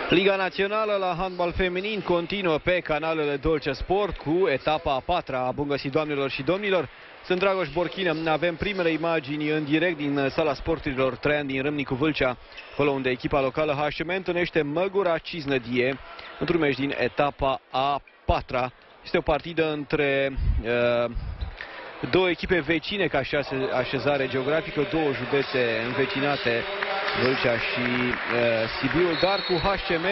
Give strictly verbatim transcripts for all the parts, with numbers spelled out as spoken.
Liga Națională la handbal feminin continuă pe canalele Dolce Sport cu etapa a patra. Bun găsit, doamnelor și domnilor! Sunt Dragoș Borchină. Avem primele imagini în direct din sala sporturilor Traian din Râmnicu Vâlcea, acolo unde echipa locală H M întâlnește Măgura Cisnădie într-un meci din etapa a patra. Este o partidă între uh, două echipe vecine ca și așezare geografică, două județe învecinate, Vâlcea și uh, Sibiul, dar cu H M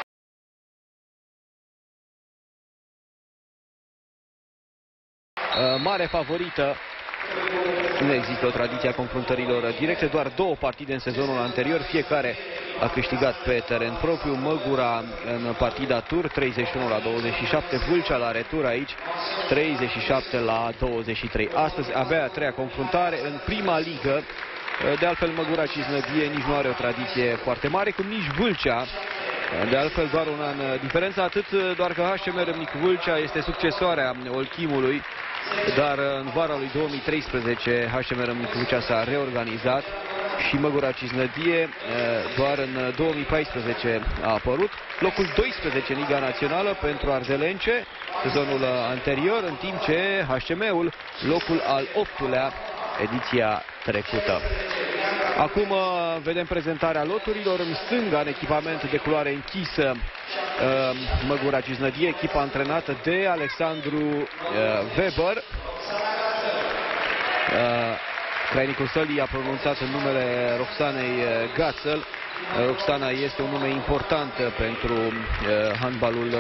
uh, mare favorită. Nu există o tradiție a confruntărilor directe, doar două partide în sezonul anterior, fiecare a câștigat pe teren propriu. Măgura în partida tur treizeci și unu la douăzeci și șapte, Vâlcea la retur aici treizeci și șapte la douăzeci și trei. Astăzi abia a treia confruntare în prima ligă. De altfel, Măgura Cisnădie nici nu are o tradiție foarte mare, cum nici Vâlcea. De altfel, doar un an diferență, atât doar că H M Râmnicu Vâlcea este succesoarea Olchimului, dar în vara lui două mii treisprezece H M Râmnicu Vâlcea s-a reorganizat și Măgura Cisnădie doar în două mii paisprezece a apărut. Locul doisprezece în Liga Națională pentru ardelence sezonul anterior, în timp ce H M-ul locul al optulea ediția trecută. Acum vedem prezentarea loturilor. În stânga, în echipament de culoare închisă, Măgura Cisnădie, echipa antrenată de Alexandru Weber. Crainicul sălii a pronunțat în numele Roxanei Gațel. Roxana este un nume important pentru handbalul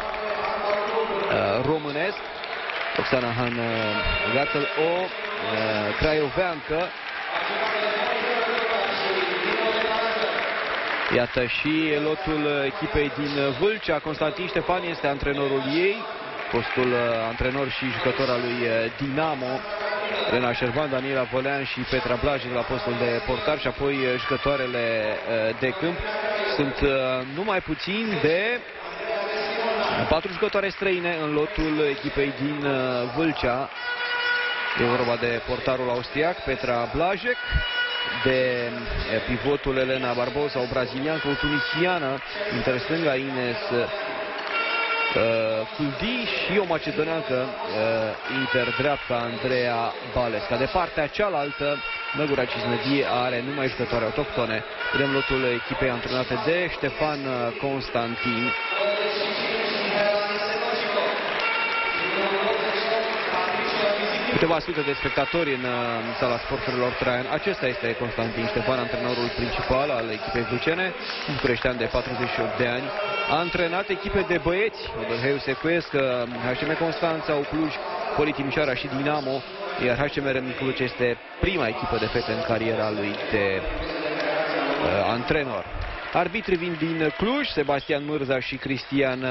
românesc. Roxana Han Gațel, o craioveancă. Iată și lotul echipei din Vâlcea. Constantin Ștefan este antrenorul ei, fostul antrenor și jucător al lui Dinamo. Elena Șerban, Daniela Vălean și Petra Blaj la postul de portar și apoi jucătoarele de câmp. Sunt numai puțin de patru jucătoare străine în lotul echipei din Vâlcea. E vorba de portarul austriac Petra Blajek, de pivotul Elena Barbosa, o braziliancă, o tunisiană interstânga Ines Culdi și o macedoneancă interdreapta Andreea Balesca. De partea cealaltă, Măgura Cisnădie are numai jucătoare autohtone. Vedem lotul echipei antrenate de Ștefan Constantin. Câteva sute de spectatori în, în sala sporturilor Traian. Acesta este Constantin Ștefan, antrenorul principal al echipei vâlcene, un bucureștean de patruzeci și opt de ani. A antrenat echipe de băieți, Odorheiu Secuiesc, H M Constanța, Cluj, Poli Timișoara și Dinamo, iar H M Râmnicu Vâlcea este prima echipă de fete în cariera lui de uh, antrenor. Arbitrii vin din Cluj, Sebastian Mârza și Cristian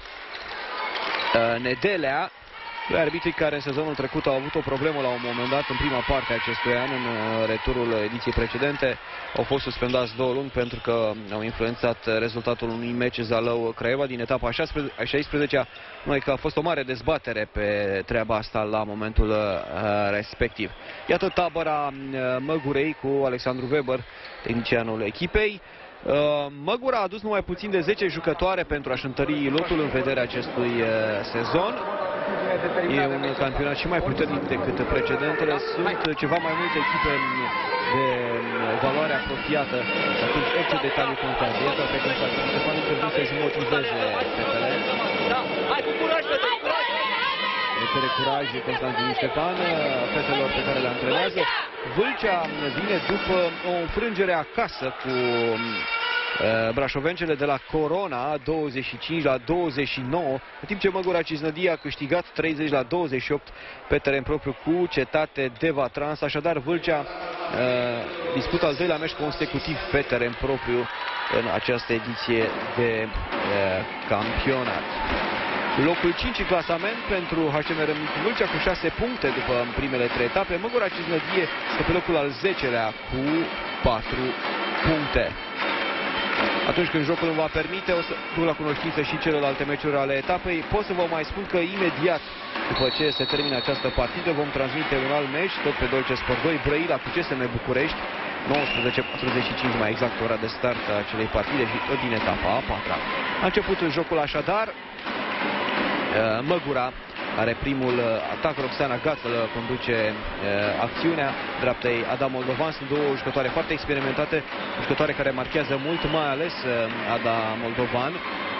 uh, Nedelea. Doi arbitri care în sezonul trecut au avut o problemă la un moment dat, în prima parte a acestui an, în returul ediției precedente. Au fost suspendați două luni pentru că au influențat rezultatul unui meci Zalău-Craiova din etapa a șaisprezecea, numai că a fost o mare dezbatere pe treaba asta la momentul respectiv. Iată tabăra Măgurei cu Alexandru Weber, tehnicianul echipei. Măgura a adus numai puțin de zece jucătoare pentru a-și întări lotul în vederea acestui sezon. E un campionat și mai puternic decât precedentele. Sunt ceva mai multe echipe de valoare apropiată. Atunci orice detaliu contează. Iată pe Constantin Ștefan încercând să-și motiveze fetele. Hai cu curaj, fete, curaj! Fetele curaj Constantin Ștefan, fetelor pe care le antrenează. Vâlcea vine după o înfrângere acasă cu brașovencele de la Corona, douăzeci și cinci la douăzeci și nouă, în timp ce Măgura Cisnădie a câștigat treizeci la douăzeci și opt pe teren propriu cu Cetate Deva Trans. Așadar, Vâlcea uh, dispută al doilea meci consecutiv pe teren propriu în această ediție de uh, campionat. Locul cinci în clasament pentru H M Râmnicu Vâlcea cu șase puncte după primele trei etape. Măgura Cisnădie este pe locul al zecelea cu patru puncte. Atunci când jocul îmi va permite, o să duc la cunoștință și celelalte meciuri ale etapei. Pot să vă mai spun că imediat după ce se termină această partidă vom transmite un alt meci, tot pe Dolce Sport doi, Brăila cu C S M București. nouăsprezece patruzeci și cinci mai exact ora de start a acelei partide și tot din etapa a patra. A început jocul așadar. Măgura are primul atac, Roxana Gațel conduce uh, acțiunea, dreaptei Ada Moldovan. Sunt două jucătoare foarte experimentate, jucătoare care marchează mult, mai ales uh, Ada Moldovan.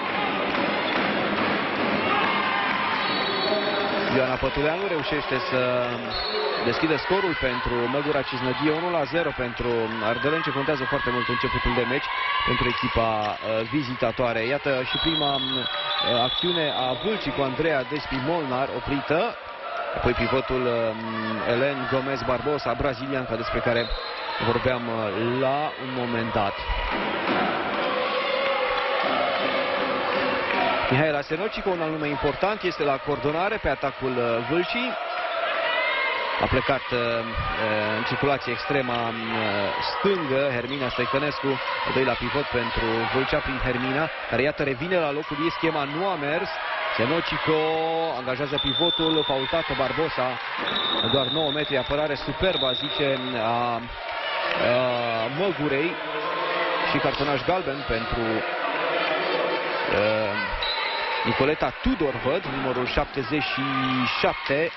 Ioana Pătuleanu reușește să deschide scorul pentru Măgura Cisnădie, unu la zero pentru Ardelenii, ce contează foarte mult începutul de meci pentru echipa uh, vizitatoare. Iată și prima uh, acțiune a Vâlcii cu Andreea Despi Molnar oprită. Apoi pivotul uh, Elen Gomez Barbosa, brazilianca despre care vorbeam uh, la un moment dat. Mihaela Senocico, un alt nume important, este la coordonare pe atacul uh, Vâlcii. A plecat uh, în circulație extrema uh, stângă Hermina Stoicănescu, al doilea pivot pentru Vâlcea prin Hermina, care iată revine la locul ei, schema nu a mers. Senocico angajează pivotul, faultată Barbosa, doar nouă metri, apărare superbă, zice, a, a Măgurei și cartonaș galben pentru uh, Nicoleta Tudor, văd, numărul șaptezeci și șapte.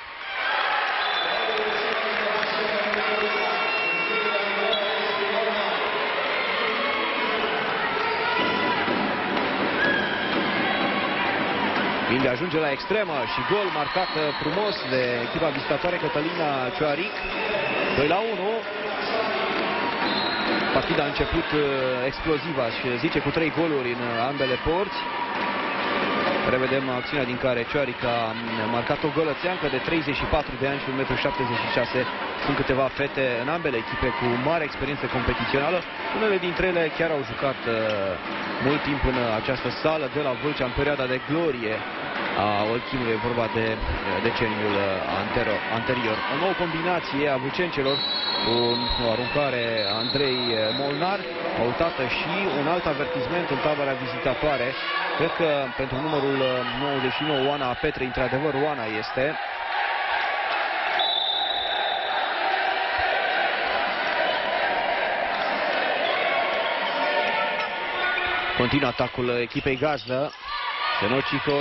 Unde ajunge la extremă și gol marcat frumos de echipa vizitatoare Cătălina Cioaric. doi la unu. Partida a început exploziv, aș zice, cu trei goluri în ambele porți. Revedem acțiunea din care Cioaric a marcat o gălățeancă de treizeci și patru de ani și un metru șaptezeci și șase. Sunt câteva fete în ambele echipe cu mare experiență competițională. Unele dintre ele chiar au jucat uh, mult timp în această sală de la Vâlcea, în perioada de glorie a Olchimului, vorba de deceniul anterior. anterior. O nouă combinație a vâlcencelor cu o aruncare a Andrei Molnar, faultată și un alt avertisment în tabăra vizitatoare. Cred că pentru numărul nouăzeci și nouă, Oana Petre, într-adevăr Oana este. Continuă atacul echipei gazdă. Senocico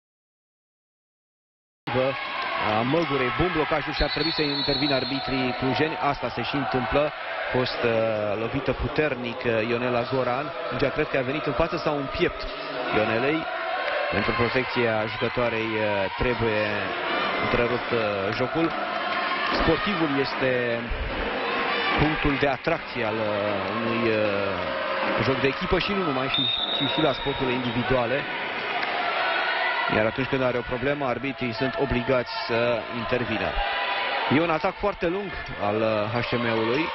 a Măgurei, bun blocajul și ar trebui să intervină arbitrii clujeni. Asta se și întâmplă. A fost uh, lovită puternic uh, Ionela Goran. Mingea cred că a venit în față sau în piept Ionelei. Pentru protecția jucătoarei uh, trebuie întrerupt uh, jocul. Sportivul este punctul de atracție al uh, unui uh, joc de echipă și nu numai, și, și, și la sporturile individuale. Iar atunci când are o problemă, arbitrii sunt obligați să intervină. E un atac foarte lung al H C M-ului.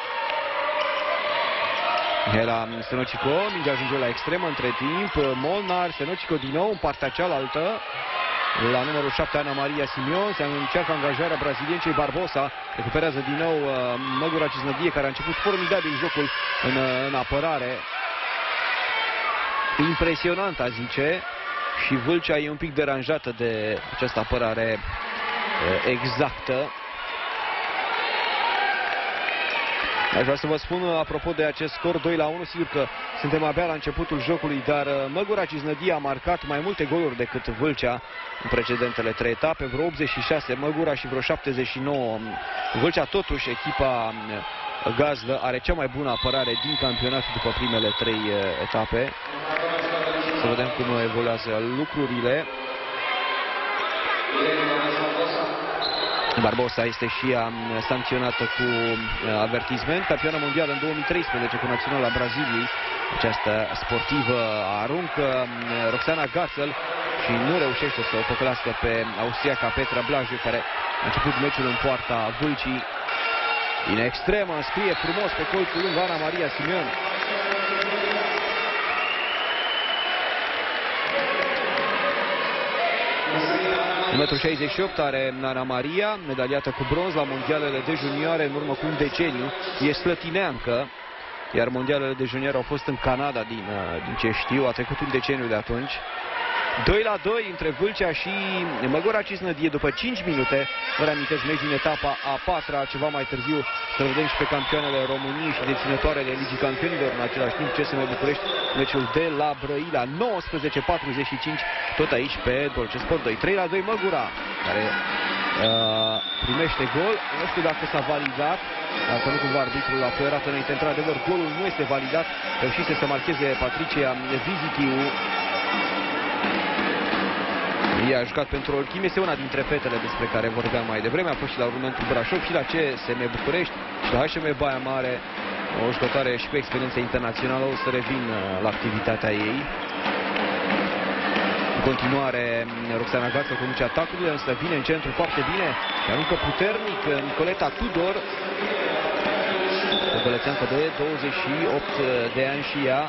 Mihaela Senocico, mingea ajunge la extremă între timp. Molnar, Senocico din nou în partea cealaltă. La numărul șapte, Ana Maria Simion, se încearcă angajarea braziliencei Barbosa. Recuperează din nou Măgura Cisnădie, care a început formidabil jocul în, în apărare. Impresionant, a zice. Și Vâlcea e un pic deranjată de această apărare exactă. Aș vrea să vă spun, apropo de acest scor doi la unu, sigur că suntem abia la începutul jocului, dar Măgura Cisnădie a marcat mai multe goluri decât Vâlcea în precedentele trei etape, vreo optzeci și șase Măgura și vreo șaptezeci și nouă Vâlcea. Totuși, echipa gazdă are cea mai bună apărare din campionat după primele trei etape. Să vedem cum evoluează lucrurile. Barbosa este și ea sancționată cu avertisment. Campioană mondială în două mii treisprezece cu naționala Braziliei. Această sportivă aruncă Roxana Gațel și nu reușește să o păcălească pe austriaca Petra Blaju, care a început meciul în poarta Vâlcii. Din extremă scrie frumos pe colțul lung Ana Maria Simion. un metru șaizeci și opt are Ana Maria, medaliată cu bronz la mondialele de junioare în urmă cu un deceniu. E slătineancă, iar mondialele de juniori au fost în Canada, din, din ce știu. A trecut un deceniu de atunci. doi la doi între Vâlcea și Măgura Cisnădie după cinci minute. Vă reamintesc meci din etapa a patra, ceva mai târziu să vedem și pe campioanele României și deținătoarele Ligii Campionilor. În același timp C S M București, meciul de la Brăila, nouăsprezece patruzeci și cinci, tot aici pe Dolce Sport doi. trei la doi Măgura, care uh, primește gol. Nu știu dacă s-a validat, dacă nu cumva arbitrul a fluierat înainte. Într-adevăr, golul nu este validat. Reușise să marcheze Patricia Vizitiu. Ea a jucat pentru Olchim, este una dintre fetele despre care vorbeam mai devreme, a fost și la Rumentul Brașov și la C S M București și la H M Baia Mare, o jucătoare și cu experiență internațională. O să revin la activitatea ei. În continuare, Roxana Gață conduce atacurile, însă vine în centru foarte bine și aruncă puternic Nicoleta Tudor, o bălățeancă de douăzeci și opt de ani și ea.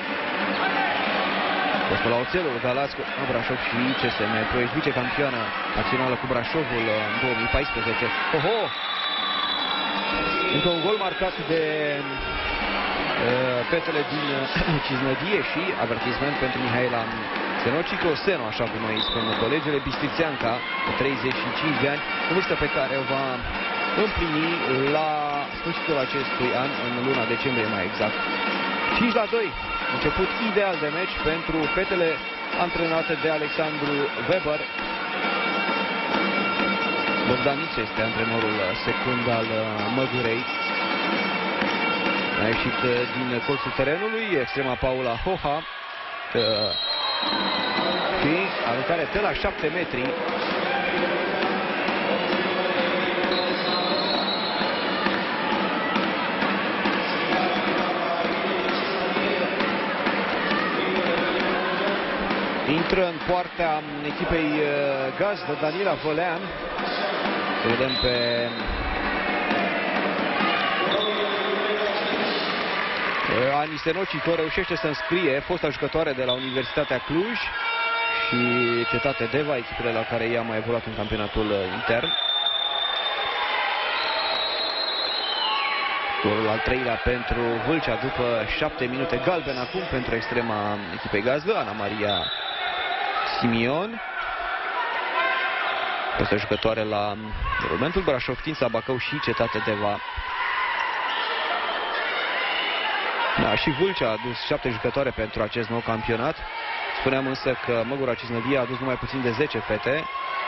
Fost la Oțelul, Galați, Brașov și C S M Ploiești, vicecampioană națională cu Brașovul în două mii paisprezece. Oho! Încă un gol marcat de uh, fetele din Cisnădie și avertisment pentru Mihaela Senocico, Seno, așa cum îi spun colegele, Bistrițeanca, de treizeci și cinci de ani, o vârstă pe care o va împlini la sfârșitul acestui an, în luna decembrie mai exact. cinci la doi. Început ideal de meci pentru fetele antrenate de Alexandru Weber. Bogdaniță este antrenorul secund al Măgurei. A ieșit din colțul terenului extrema Paula Hoha și aruncare de la șapte metri. Intră în poarta echipei gazdă Daniela Vălean. Să vedem pe Ani Senocico, reușește să înscrie, fosta jucătoare de la Universitatea Cluj și Cetate Deva, echipele la care ea a mai evoluat în campionatul intern. Golul al treilea pentru Vâlcea după șapte minute, galben acum pentru extrema echipei gazdă, Ana Maria Simion. Este jucătoare la Rumentul Brașov, Tința Bacău și Cetate Deva. Da, și Vâlcea a adus șapte jucătoare pentru acest nou campionat. Spuneam însă că Măgura Cisnădie a adus numai puțin de zece fete.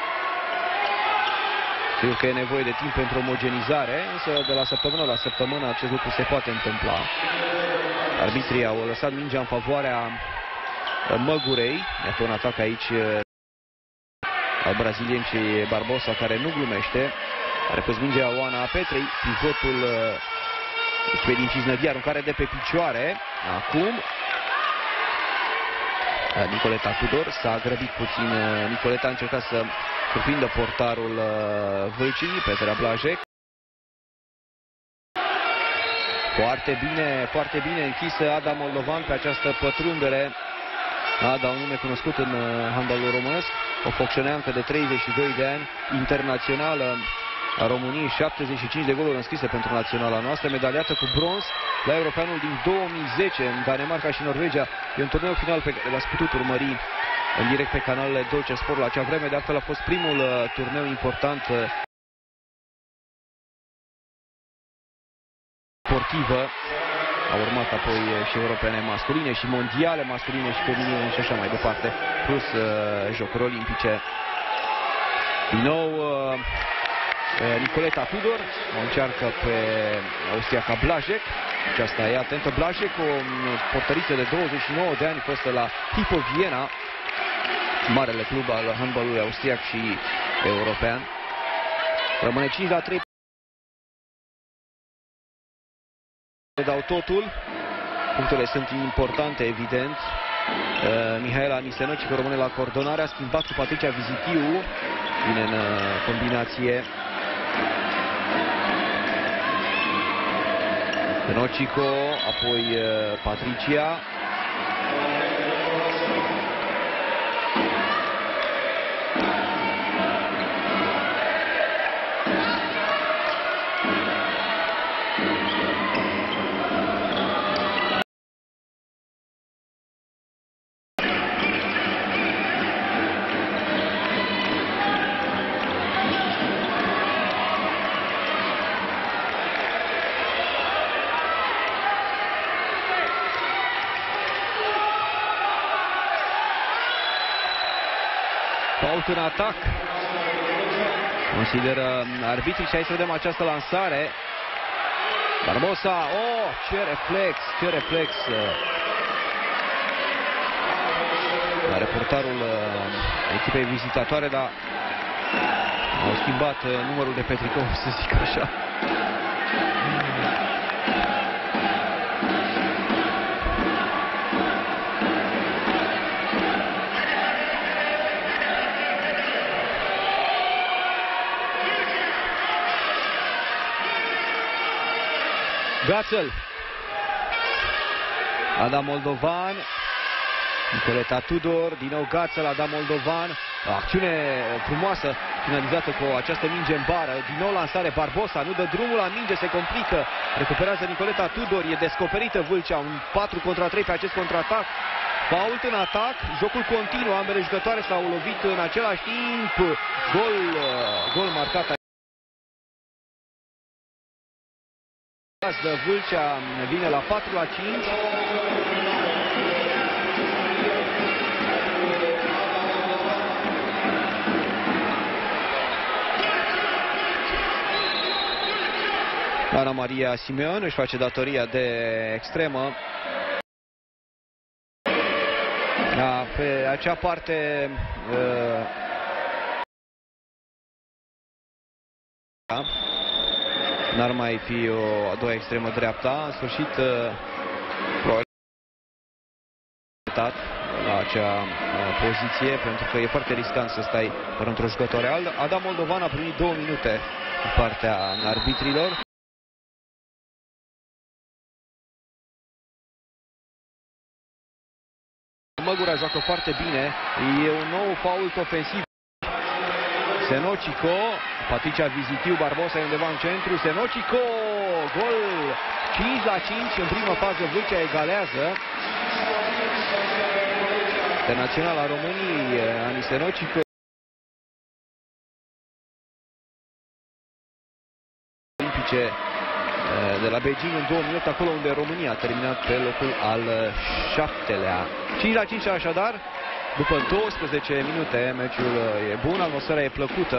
Sigur că e nevoie de timp pentru omogenizare, însă de la săptămână la săptămână acest lucru se poate întâmpla. Arbitrii au lăsat mingea în favoarea Măgurei. Iată un atac aici al brazilienului Barbosa, care nu glumește. Are pus mingea Oana Petrei, pivotul echipei din Cisnădie, aruncare de pe picioare. Acum Nicoleta Tudor s-a grăbit puțin. Nicoleta a încercat să surprindă portarul Vâlcii, Petra Blajec. Foarte bine, foarte bine închisă Ada Moldovan pe această pătrundere. Ada, un nume cunoscut în handbalul românesc, o focșăneancă de treizeci și doi de ani, internațională a României, șaptezeci și cinci de goluri înscrise pentru naționala noastră, medaliată cu bronz la Europeanul din două mii zece în Danemarca și Norvegia. E un turneu final pe care l-ați putut urmări în direct pe canalele Dolce Sport la acea vreme. De altfel a fost primul uh, turneu important uh, sportivă. Au urmat apoi și europene masculine și mondiale masculine și feminine și așa mai departe, plus uh, jocuri olimpice. Din nou uh, Nicoleta Tudor o încearcă pe austriaca Blajec. Aceasta e atentă. Blajec, o portăriță de douăzeci și nouă de ani, fostă la Hypo Viena, marele club al handbalului austriac și european. Rămâne cinci la trei. Dau totul. Punctele sunt importante, evident. Uh, Mihaela Nisenocico rămâne la coordonare. A schimbat cu Patricia Vizitiu. Vine în uh, combinație. Senocico, apoi uh, Patricia. fault în atac, consideră arbitrii, și hai să vedem această lansare. Barbosa, oh, ce reflex, ce reflex. La reportarul echipei vizitatoare, dar au schimbat numărul de pe tricou, să zic așa. Gațel, Adam Moldovan, Nicoleta Tudor, din nou Gațel, Adam Moldovan, acțiune frumoasă finalizată cu această minge în bară, din nou lansare, Barbosa nu dă drumul la minge, se complică, recuperează Nicoleta Tudor, e descoperită Vâlcea, un patru contra trei pe acest contraatac, fault în atac, jocul continuă, ambele jucătoare s-au lovit în același timp, gol, gol marcat. Vâlcea vine la patru la cinci. Ana Maria Simeon își face datoria de extremă. Da, pe acea parte uh, n-ar mai fi o a doua extremă dreapta. În sfârșit, probabil la acea poziție, pentru că e foarte riscant să stai fără într-o jucătoare. Adam Moldovan a primit două minute din partea arbitrilor. Măgura joacă foarte bine. E un nou fault ofensiv. Senocico, Patricia Vizitiu, Barbosa e undeva în centru, Senocico, gol, cinci la cinci, în prima fază Vâlcea egalează. Internaționala României, Ani Senocico. Olimpice de la Beijing în două mii opt, acolo unde România a terminat pe locul al șaptelea. cinci la cinci așadar. După douăsprezece minute, meciul e bun, atmosfera e plăcută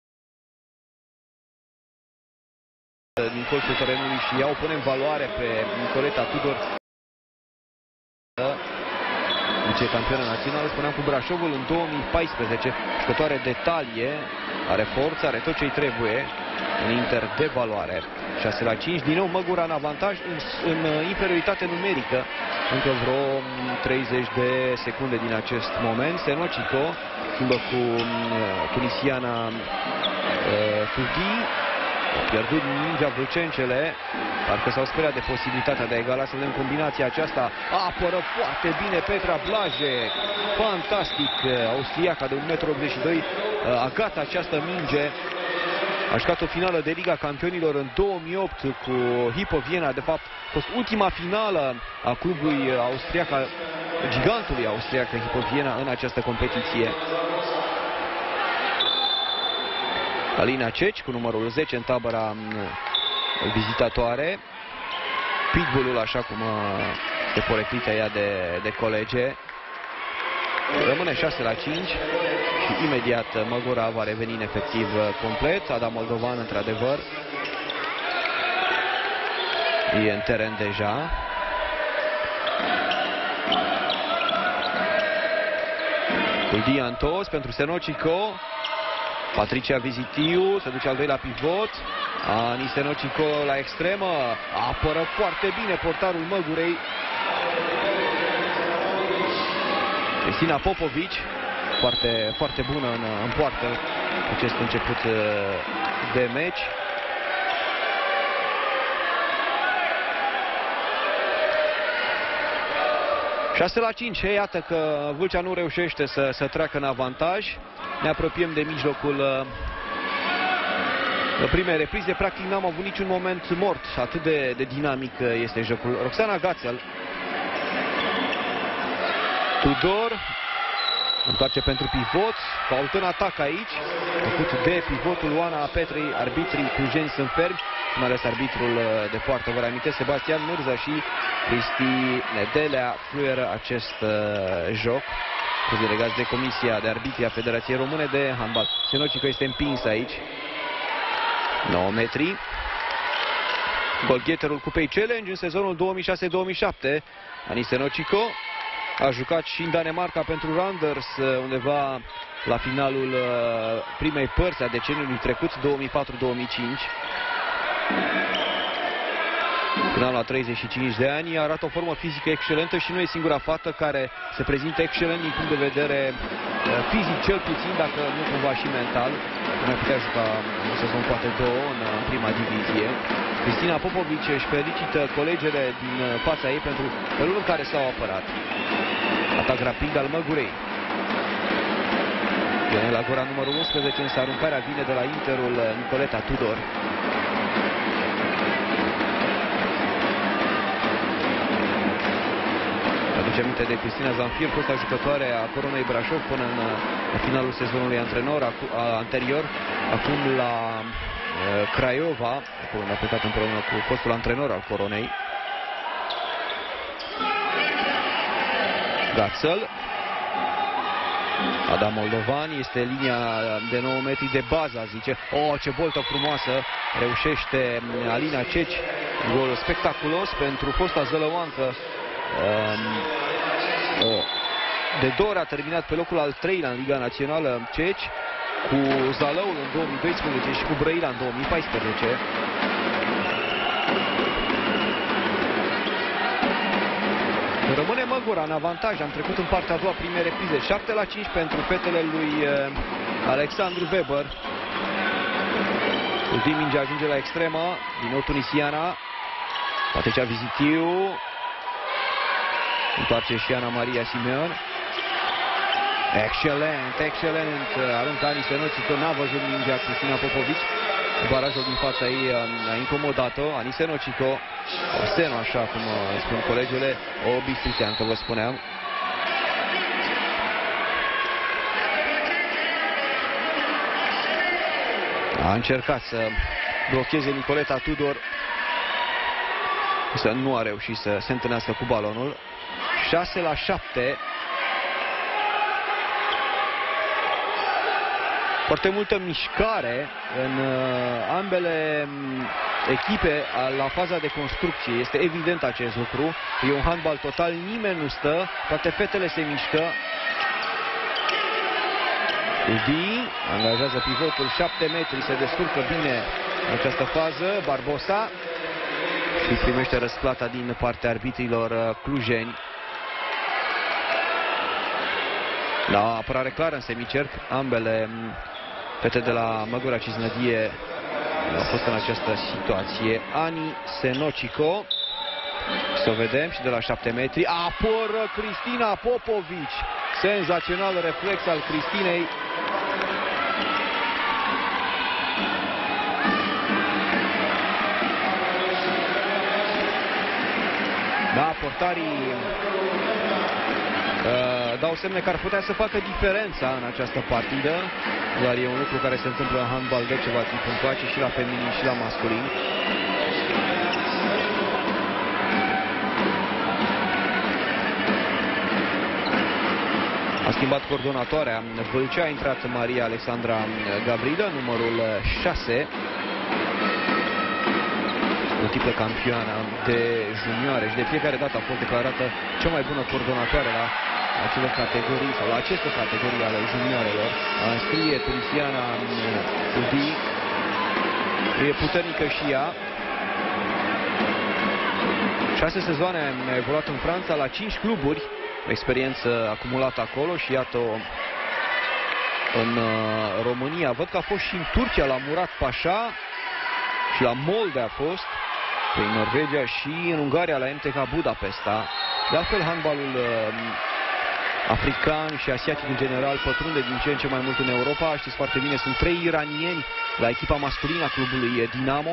din colțul terenului și iau, pune în valoare pe Nicoleta Tudor, vicecampionă națională, spuneam, cu Brașovul în două mii paisprezece, jucătoare de talie, are forță, are tot ce-i trebuie în Inter de valoare. șase la cinci, din nou Măgura în avantaj, în, în inferioritate numerică, încă vreo treizeci de secunde din acest moment. Senocico schimbă cu uh, tunisiana uh, Fughi, a pierdut mingea vâlcencele, parcă s-au speriat de posibilitatea de a egala. Să vedem combinația aceasta, apără foarte bine Petra Blajec, fantastic, austriaca de un metru optzeci și doi, uh, agată această minge. A jucat o finală de Liga Campionilor în două mii opt cu Hypo Viena, de fapt a fost ultima finală a clubului austriac, a gigantului austriac Hypo Viena în această competiție. Alina Ceci cu numărul zece în tabăra vizitatoare. Pitbull-ul, așa cum se poreclită ea de, de colege. Rămâne șase la cinci și imediat Măgura va reveni în efectiv complet. Adam Moldovan, într-adevăr, e în teren deja. Culdia întors pentru Senocico. Patricia Vizitiu, se duce al doilea pivot. Ani Senocico la extremă. Apără foarte bine portarul Măgurei. Cristina Popovici, foarte, foarte bună în, în poartă acest început de meci. șase la cinci, iată că Vâlcea nu reușește să, să treacă în avantaj. Ne apropiem de mijlocul primei reprize. Practic n-am avut niciun moment mort, atât de, de dinamic este jocul. Roxana Gațel. Tudor întoarce pentru pivot, fault în atac aici, făcut de pivotul Oana Petrei. Arbitrii clujeni sunt fermi, mai ales arbitrul de poartă, vă reamintesc, Sebastian Mârza și Cristi Nedelea fluieră acest uh, joc. delegați de Comisia de Arbitri a Federației Române de Handbal. Senocico este împins aici. nouă metri. Golgheterul Cupei Challenge în sezonul două mii șase două mii șapte. Ani Senocico a jucat și în Danemarca pentru Randers undeva la finalul primei părți a deceniului trecut, două mii patru două mii cinci. Până la treizeci și cinci de ani, arată o formă fizică excelentă și nu e singura fată care se prezintă excelent din punct de vedere fizic, cel puțin, dacă nu cumva și mental. Mai putea juca în sezon poate două în prima divizie. Cristina Popovici își felicită colegele din fața ei pentru felul în care s-au apărat. Atac rapid al Măgurei. Vine la gura numărul unsprezece, însă aruncarea vine de la Interul Nicoleta Tudor. Aduce aminte de Cristina Zanfir, fosta jucătoare a Coronei Brașov până în finalul sezonului antrenor acu, a, anterior, acum la uh, Craiova, acolo a plecat împreună cu fostul antrenor al Coronei. Gațel. Adam Moldovan, este linia de nouă metri de bază, zice. Oh, ce boltă frumoasă reușește Alina Ceci. Gol spectaculos pentru fosta zălăuancă. Um, oh. De două ori a terminat pe locul al treilea în Liga Națională Ceci, cu Zalăul în două mii doisprezece și cu Brăila în două mii paisprezece. Rămâne Măgura în avantaj, am trecut în partea a doua primei reprize, șapte la cinci pentru fetele lui Alexandru Weber. Ultim minge ajunge la extremă, din nou tunisiana, poate cea Vizitiu, întoarce și Ana Maria Simeon. Excelent, excelent, aruncă Ani Senocico, n-a văzut mingea Cristina Popovici. Barajul din fața ei a incomodat-o. Ani Senocico, o seno, așa cum spun colegele, o bistriteancă, vă spuneam. A încercat să blocheze Nicoleta Tudor, însă nu a reușit să se întâlnească cu balonul. șase la șapte. Foarte multă mișcare în uh, ambele um, echipe la faza de construcție. Este evident acest lucru. E un handbal total, nimeni nu stă, toate fetele se mișcă. Udi angajează pivotul, șapte metri, se descurcă bine în această fază. Barbosa și primește răsplata din partea arbitrilor clujeni. La apărare clară în semicerc, ambele fete de la Măgura Cisnădie au fost în această situație. Ani Senocico, să o vedem, și de la șapte metri, apără Cristina Popovici. Senzațional reflex al Cristinei. Da, portarii uh, dau semne că ar putea să facă diferența în această partidă, dar e un lucru care se întâmplă în handbal de ceva timp încoace, și la feminin și la masculin. A schimbat coordonatoarea Vâlcea, a intrat Maria Alexandra Gavrilă, numărul șase. Multiplă campioană de junioare și de fiecare dată a fost declarată cea mai bună coordonatoare la acele categorii sau la aceste categorii ale junioarelor. Înscrie tunisiana Udi, e puternică și ea. Șase sezoane a evoluat în Franța la cinci cluburi, experiență acumulată acolo, și iată-o în România. Văd că a fost și în Turcia la Murat Pașa și la Molde a fost, prin Norvegia, și în Ungaria la M T K Budapesta. De altfel, handbalul uh, african și asiatic în general pătrunde din ce în ce mai mult în Europa. Știți foarte bine, sunt trei iranieni la echipa masculină a clubului Dinamo.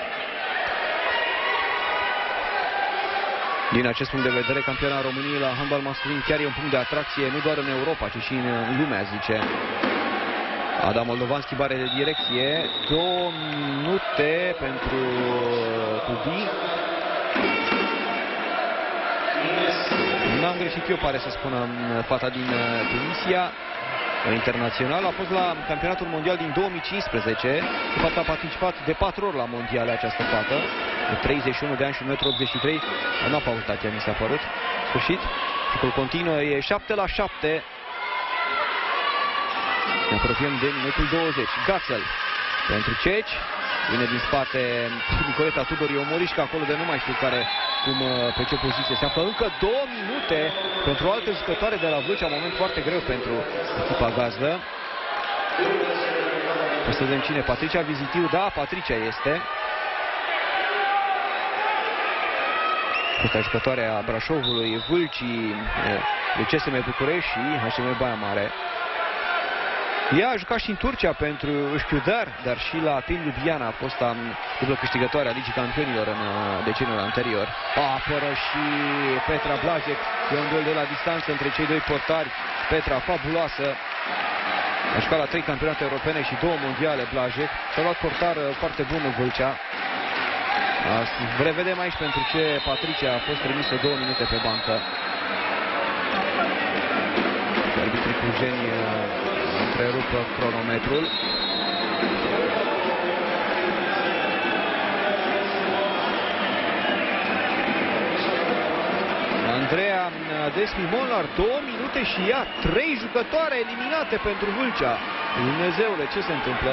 Din acest punct de vedere, campioana României la handbal masculin chiar e un punct de atracție, nu doar în Europa, ci și în lumea, zice Adam Moldovan. Schimbare de direcție, două minute pentru Tudi. N-am greșit eu, pare să spună fata din Tunisia, internațional. A fost la campionatul mondial din două mii cincisprezece. De fapt a participat de patru ori la mondiale această fată, de treizeci și unu de ani și unu virgulă optzeci și trei. Nu a facultatea, mi s-a părut. Sfârșit. Jocul continuă, e șapte la șapte. Ne apropiem de minutul douăzeci. Gațel pentru ceci. Vine din spate Nicoleta Tudor, e o morișcă acolo de nu mai știu care, cum, pe ce poziție se află. Încă două minute pentru o altă jucătoare de la Vâlcea, moment foarte greu pentru echipa gazdă. O să vedem cine, Patricia Vizitiu, da, Patricia este. Asta jucătoare a Brașovului, Vâlcii, de C S M București și H S M Baia Mare. Ea a jucat și în Turcia pentru Üsküdar, dar și la Team Ljubljana a fost a dublă câștigătoare a Ligii Campionilor în deceniul anterior. Apără și Petra Blajec, e un duel de la distanță între cei doi portari. Petra, fabuloasă, a jucat la trei campionate europene și două mondiale Blajec. Și-a luat portar foarte bun în Vâlcea. Revedem aici pentru ce Patricia a fost trimisă două minute pe bancă. Arbitrii clujeni întrerupă cronometrul. Andreea Desmi Molnar, două minute și ea, trei jucătoare eliminate pentru Vâlcea. Dumnezeule, ce se întâmplă?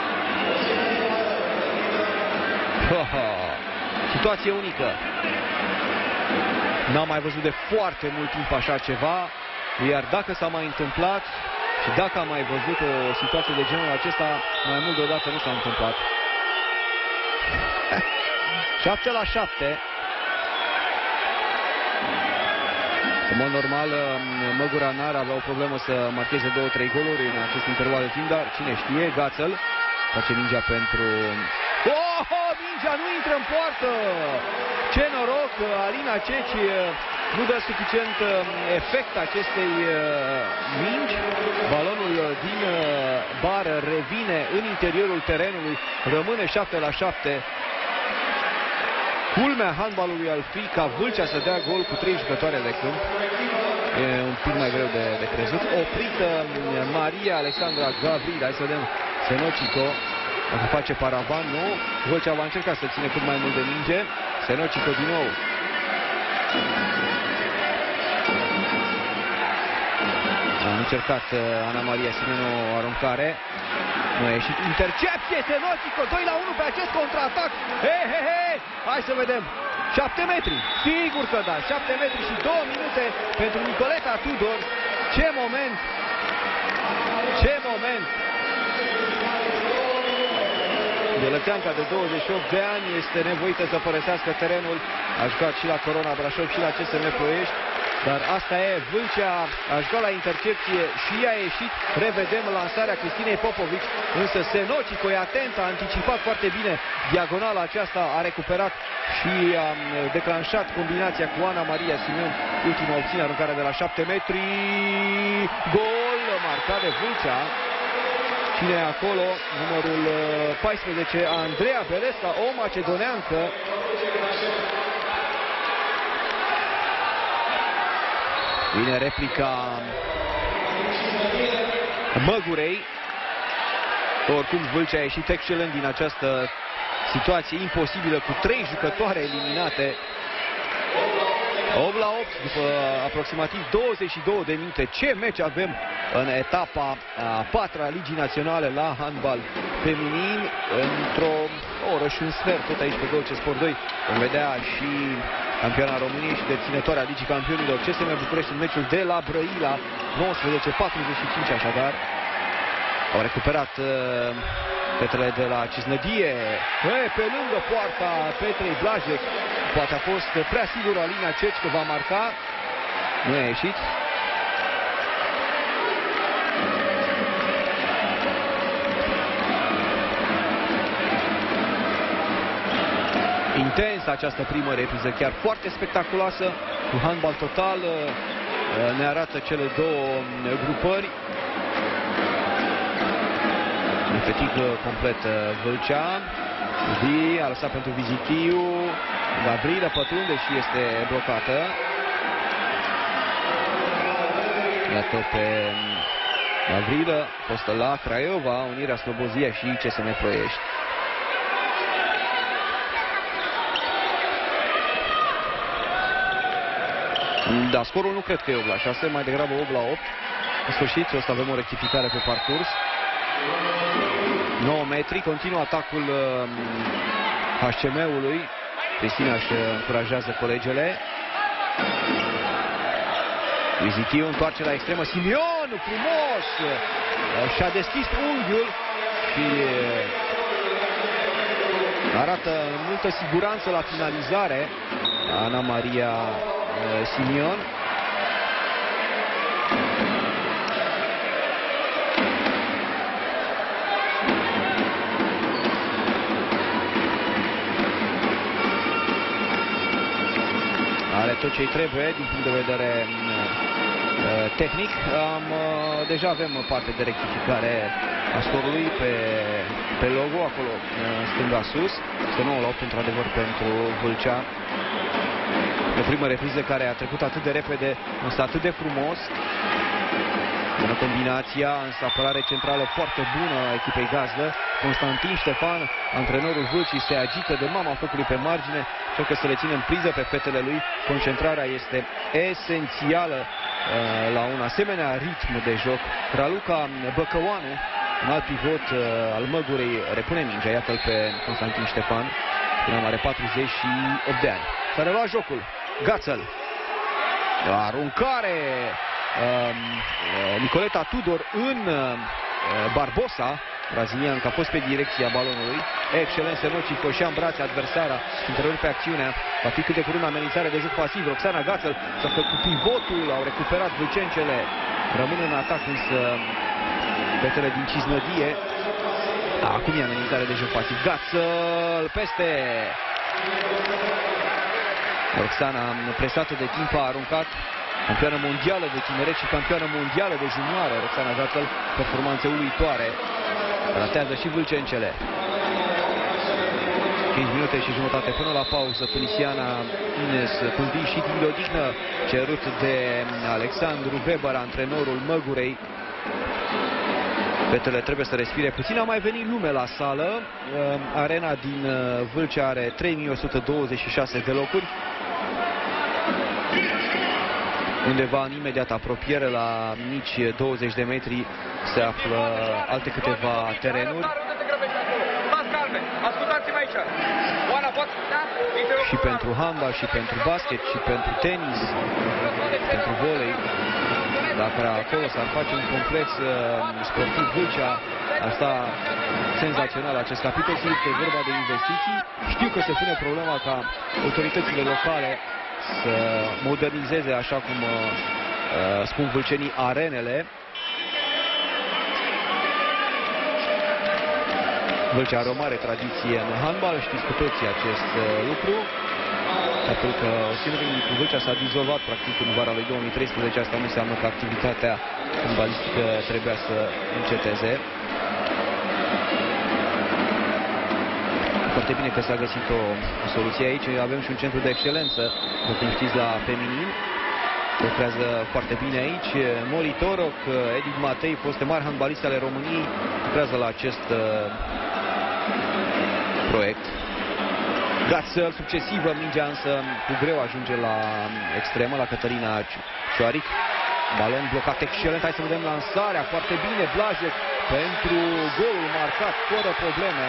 Situație unică. N-am mai văzut de foarte mult timp așa ceva, iar dacă s-a mai întâmplat și dacă am mai văzut o situație de genul acesta, mai mult deodată nu s-a întâmplat. șapte la șapte. În mod normal, Măgura n-ar avea o problemă să marcheze două trei goluri în acest interval de timp, dar cine știe, Gațel face mingea pentru... Oh, mingea nu intră în poartă! Ce noroc, Alina Ceci nu dă suficient efect acestei mingi. Balonul din bară revine în interiorul terenului, rămâne șapte la șapte. Culmea handbalului ar fi ca Vâlcea să dea gol cu trei jucătoare de câmp. E un pic mai greu de, de crezut. Oprită Maria Alexandra Gavril. Hai să vedem Senocico dacă face paravan, nu. Vâlcea va încerca să ține cât mai mult de minge. Senocico din nou. A încercat Ana Maria Simeno o aruncare. Nu a ieșit. Intercepție, Senocico, doi la unu pe acest contraatac. He, he, he. Hai să vedem. șapte metri. Sigur că da. șapte metri și două minute pentru Nicoleta Tudor. Ce moment. Ce moment. Bălățeanca de douăzeci și opt de ani este nevoită să părăsească terenul. A jucat și la Corona Brașov și la C S M Ploiești. Dar asta e, Vâlcea a jucat la intercepție și a ieșit. Revedem lansarea Cristinei Popovici, însă Senocico e atent, a anticipat foarte bine diagonala aceasta, a recuperat și a declanșat combinația cu Ana Maria Simeon. Ultima obține aruncarea de la șapte metri. Gol marcat de Vâlcea. Cine e acolo? Numărul paisprezece, Andreea Belesca, o macedoneancă. Vine replica Măgurei. Oricum Vâlcea a ieșit excelent din această situație imposibilă cu trei jucătoare eliminate. opt la opt după aproximativ douăzeci și două de minute. Ce meci avem în etapa a patra Ligii Naționale la handbal feminin. Într-o oră și un sfert, tot aici pe Dolce Sport doi, vom vedea și campioana României și deținătoarea Ligii Campionilor C S M București în meciul de la Brăila. nouăsprezece patruzeci și cinci așadar. Au recuperat uh, Petrele de la Cisnădie. E, pe lângă poarta Petrei Blajec. Poate a fost prea sigur Alina Ceci că va marca. Nu a ieșit. Intensă această primă repriză, chiar foarte spectaculoasă, cu handbal total. Ne arată cele două grupări. Fetică complet Vâlcea. Di a lăsat pentru Vizitiu. Gavrilă pătrunde și este blocată. Iată pe Gavrilă, postă la Craiova, Unirea Slobozia și C S M Ploiești. Da, scorul nu cred că e opt la șase, mai degrabă opt la opt. În sfârșit, o să avem o rectificare pe parcurs. nouă metri, continuă atacul uh, H C M-ului. Cristina își încurajează colegele. Vizitiu întoarce la extremă. Simion, frumos! Uh, și-a deschis unghiul și uh, arată multă siguranță la finalizare Ana Maria uh, Simion. Are tot ce-i trebuie din punct de vedere uh, tehnic. Um, uh, deja avem parte de rectificare a scorului pe, pe logo, acolo uh, stânga sus. Este nouă la opt într-adevăr pentru Vâlcea. O primă repriză care a trecut atât de repede, însă atât de frumos. Bună combinația, însă apărare centrală foarte bună a echipei gazdă. Constantin Ștefan, antrenorul Vâlcii, se agită de mama focului pe margine. Încearcă să le ținem priză pe fetele lui. Concentrarea este esențială uh, la un asemenea ritm de joc. Raluca Băcăoanu, un alt pivot uh, al Măgurei, repune mingea. Iată-l pe Constantin Ștefan. Până are patruzeci și opt de ani. S-a reluat jocul. Gațăl. Aruncare. Uh, Nicoleta Tudor în uh, Barbosa, brazilian, că a fost pe direcția balonului. Excelent, Senocico și-a în brațe adversara, întrerupe pe acțiunea. Va fi cât de curând amenințare de joc pasiv. Roxana Gațăl, să cu pivotul au recuperat vâlcencele. Rămân în atac însă fetele din Cisnădie. Acum e amenințare de joc pasiv. Gațăl peste. Roxana, presată de timp, a aruncat. Campioană mondială de tineret și campioană mondială de junioară, Roxana Gațăl, performanțe uluitoare. Ratează și vâlcencele. cinci minute și jumătate până la pauză. Tunisiana Ines Culdi și timp de odihnă cerut de Alexandru Weber, antrenorul Măgurei. Fetele trebuie să respire puțin. A mai venit lume la sală. Arena din Vâlcea are trei mii o sută douăzeci și șase de locuri. Undeva în imediat apropiere, la nici douăzeci de metri, se află alte câteva terenuri. Și pentru handbal, și pentru basket, și pentru tenis, pentru volei. Dacă acolo s-ar face un complex uh, sportiv Vâlcea, ar sta senzațional acest capitol. Sigur că e vorba de investiții. Știu că se pune problema ca autoritățile locale să modernizeze, așa cum uh, spun vâlcenii, arenele. Vâlcea are o mare tradiție în handbal, știți cu toții acest uh, lucru. Faptul că Silvii cu Vâlcea s-a dizolvat practic în vara lui două mii treisprezece, asta nu înseamnă că activitatea handbalistică trebuia să înceteze. Foarte bine că s-a găsit o, o soluție aici. Avem și un centru de excelență, după cum știți, la feminin. Lucrează foarte bine aici. Moli Toroc, Edith Matei, foste mari handbaliste ale României, lucrează la acest uh, proiect. Gațăl succesivă, mingea însă cu greu ajunge la extremă, la Cătălina Cioaric. Balon blocat excelent, hai să vedem lansarea, foarte bine, Blajec pentru golul marcat, fără probleme.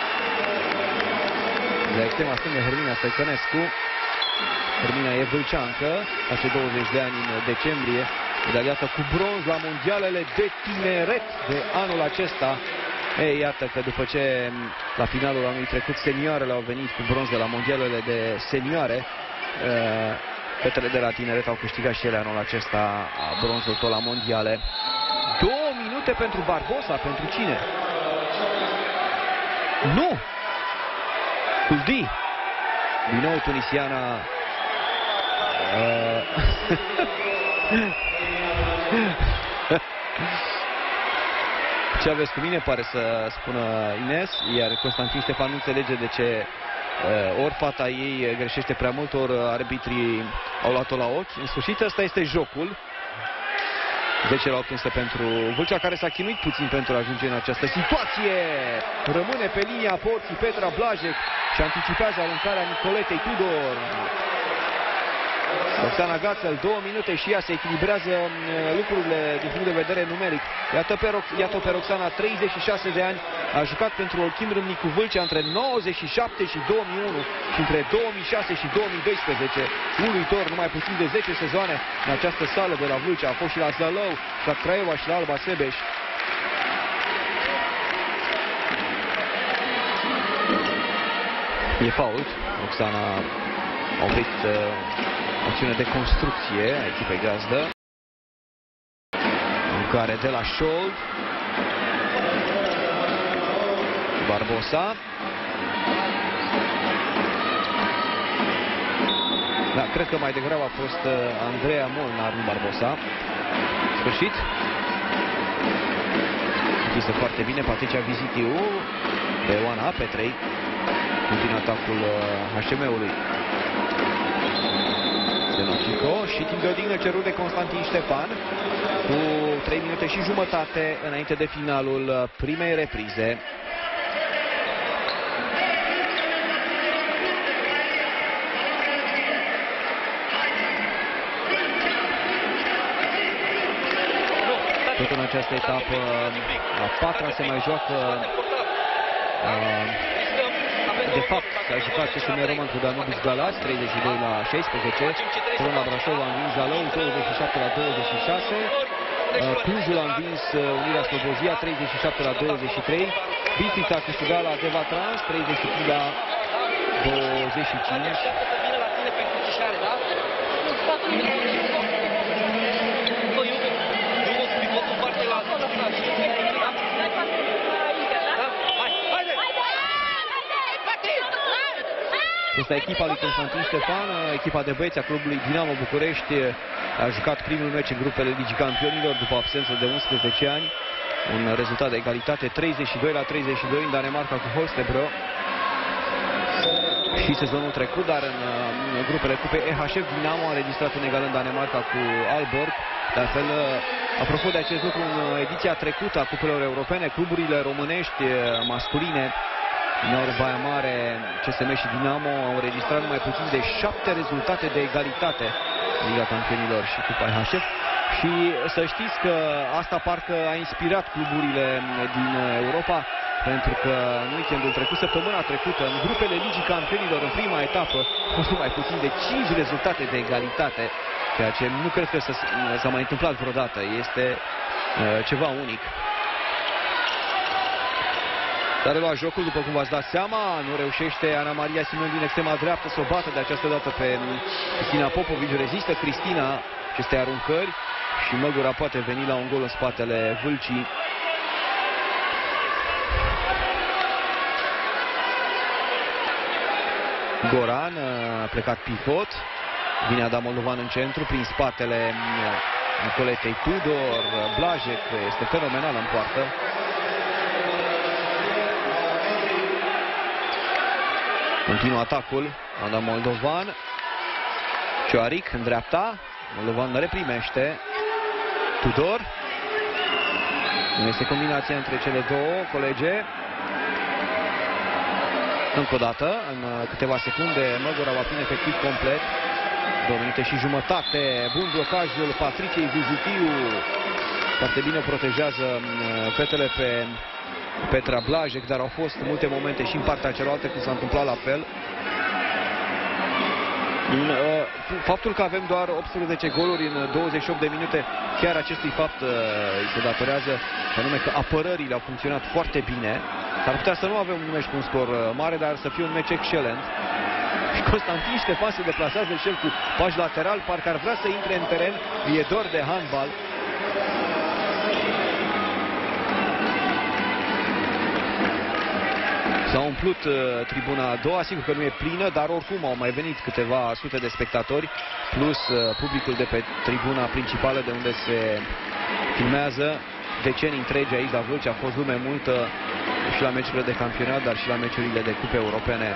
De extrema stângă, Hermina Stăicănescu. Hermina e vâlceancă, face douăzeci de ani în decembrie, medaliată cu bronz la mondialele de tineret de anul acesta. Ei, iată că după ce la finalul anului trecut senioarele au venit cu bronz de la mondialele de senioare, fetele de la tineret au câștigat și ele anul acesta bronzul tot la mondiale. Două minute pentru Barbosa, pentru cine? Nu! Culdi! Din nou tunisiana. Uh... Ce aveți cu mine, pare să spună Ines, iar Constantin Ștefan nu înțelege de ce uh, ori fata ei greșește prea mult, ori arbitrii au luat-o la ochi. În sfârșit, ăsta este jocul. zece la opt însă pentru Vâlcea, care s-a chinuit puțin pentru a ajunge în această situație. Rămâne pe linia porții Petra Blajec și anticipează aruncarea Nicoletei Tudor. Roxana Gațel, două minute și ea se echilibrează lucrurile din punct de vedere numeric. Iată pe, Rox iată pe Roxana, treizeci și șase de ani, a jucat pentru Olchin Râmnicu Vâlcea între nouăzeci și șapte și două mii unu și între două mii șase și două mii doisprezece. Uluitor, numai puțin de zece sezoane în această sală de la Vâlcea. A fost și la Zalău, și la Craiova și la Alba Sebeș. E fault. Roxana a oprit uh, acțiune de construcție a echipei gazdă. În care de la Schold, Barbosa. Da, cred că mai degrabă a fost uh, Andreea Molnar, nu Barbosa. Sfârșit. Închisă foarte bine Patricia Vizitiu de Oana pe trei. Continuă atacul uh, H C M-ului. Denocico și timp de odihnă cerut de Constantin Ștefan cu trei minute și jumătate înainte de finalul primei reprize. Tot în această etapă, a patra, se mai joacă uh, de fapt s-a jucat C S M Roman cu Danubis Galați, treizeci și doi la șaisprezece. Corona Brașov a învins Zalău, douăzeci și șapte la douăzeci și șase. Clujul a învins Unirea Slobozia, treizeci și șapte la douăzeci și trei. Bistrița a câștigat la Deva Trans, treizeci și trei la douăzeci și cinci. Asta e echipa lui Constantin Ștefan, echipa de băieți a clubului Dinamo București. A jucat primul meci în grupele Ligii Campionilor după absență de unsprezece ani. Un rezultat de egalitate, treizeci și doi la treizeci și doi în Danemarca cu Holstebro. Și sezonul trecut, dar în, în grupele cupei E H F Dinamo a înregistrat un egal în Danemarca cu Aalborg. De altfel, apropo de acest lucru, în ediția trecută a cupelor europene, cluburile românești masculine Nord, Baia Mare, C S M și Dinamo au înregistrat numai puțin de șapte rezultate de egalitate în Liga Campionilor și Cupa E H F. Și să știți că asta parcă a inspirat cluburile din Europa, pentru că în weekendul trecut, săptămâna trecută, în grupele Ligii Campionilor, în prima etapă, au fost mai puțin de cinci rezultate de egalitate, ceea ce nu cred că s-a mai întâmplat vreodată. Este uh, ceva unic. Dar lua jocul, după cum v-ați dat seama, nu reușește Ana Maria Simeon din extrema dreaptă să o bată de această dată pe Cristina Popovici. Rezistă Cristina aceste aruncări și Măgura poate veni la un gol în spatele Vâlcii. Goran a plecat pivot. Vine Adam Moldovan în centru, prin spatele Nicoletei Tudor. Blajec este fenomenal în poartă. Continuă atacul, Adam Moldovan, Cioaric în dreapta, Moldovan reprimește, Tudor, nu este combinația între cele două colege. Încă o dată, în câteva secunde, Măgura va fi efectiv complet, două minute și jumătate, bun blocajul Patriciei Vizitiu, foarte bine protejează fetele pe Petra Blajec, dar au fost multe momente și în partea cealaltă când s-a întâmplat la fel. Faptul că avem doar optsprezece goluri în douăzeci și opt de minute, chiar acestui fapt îi se datorează, și anume că apărările au funcționat foarte bine. S-ar putea să nu avem un meci cu un scor mare, dar să fie un meci excelent. Și Constantin Ștefan se deplasează și el cu paș lateral, parcă ar vrea să intre în teren, e dor de handbal. S-a umplut uh, tribuna a doua, sigur că nu e plină, dar oricum au mai venit câteva sute de spectatori, plus uh, publicul de pe tribuna principală de unde se filmează. Decenii întregi aici la Vâlcea a fost lume multă și la meciurile de campionat, dar și la meciurile de cupe europene.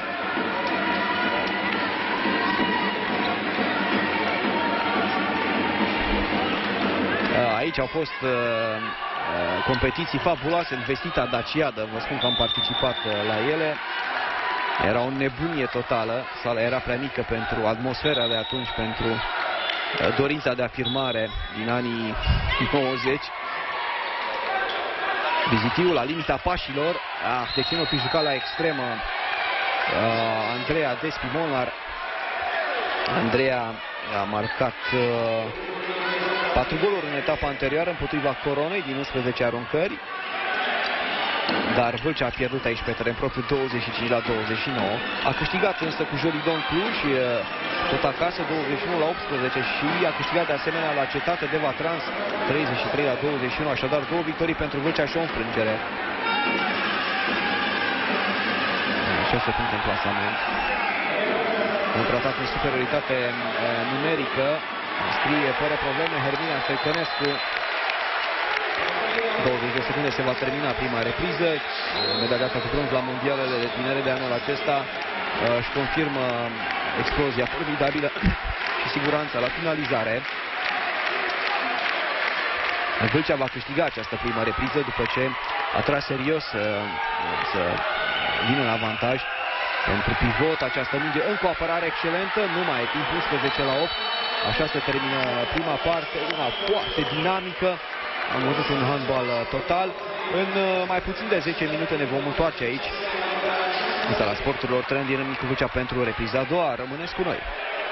aici au fost uh, uh, competiții fabuloase în vestita Daciadă, vă spun că am participat uh, la ele. Era o nebunie totală, sala era prea mică pentru atmosfera de atunci, pentru uh, dorința de afirmare din anii nouăzeci. Vizitiu la limita pașilor, ah, de ce nu fi jucat la extremă uh, Andreea Despi Molnar. Andreea a marcat uh, patru goluri în etapa anterioară împotriva Coronei din unsprezece aruncări, dar Vâlcea a pierdut aici pe teren propriu douăzeci și cinci la douăzeci și nouă. A câștigat însă cu Jolidon Cluj uh, tot acasă douăzeci și unu la optsprezece și a câștigat de asemenea la Cetate de Vatrans treizeci și trei la douăzeci și unu, așadar două victorii pentru Vâlcea și o înfrângere. șase puncte în clasament. Un tratat în superioritate uh, numerică. Scrie fără probleme Hermina Stăicănescu. douăzeci de secunde se va termina prima repriză. Medaliata cu bronz la mondialele de tinere de anul acesta uh, își confirmă explozia formidabilă și siguranța la finalizare. Vâlcea va câștiga această primă repriză după ce a tras serios uh, să vină în avantaj. Pentru pivot această minge încă o apărare excelentă, nu mai e timp, unsprezece la opt. Așa se termină prima parte, una foarte dinamică. Am văzut un handbal total. În mai puțin de zece minute ne vom întoarce aici. Uita la sporturilor, Trend din Râmnicu Vâlcea pentru repriza a doua. Rămâneți cu noi.